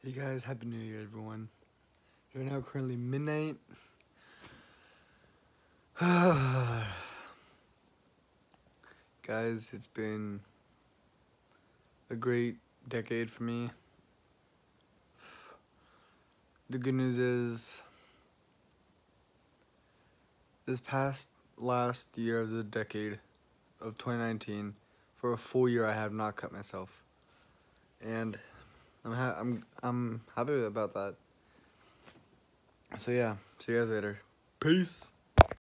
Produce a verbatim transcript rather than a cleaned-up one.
Hey guys, Happy New Year everyone. Right now currently midnight. Guys, it's been a great decade for me. The good news is this past last year of the decade of twenty nineteen, for a full year I have not cut myself. And I'm ha I'm I'm happy about that. So yeah, see you guys later. Peace.